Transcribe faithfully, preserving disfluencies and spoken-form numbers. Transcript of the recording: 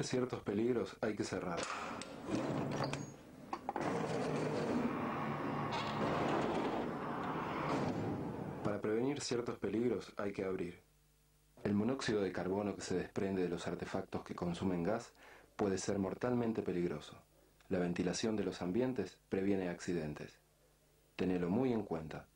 prevenir ciertos peligros hay que cerrar. Para prevenir ciertos peligros hay que abrir. El monóxido de carbono que se desprende de los artefactos que consumen gas puede ser mortalmente peligroso. La ventilación de los ambientes previene accidentes. Tenelo muy en cuenta.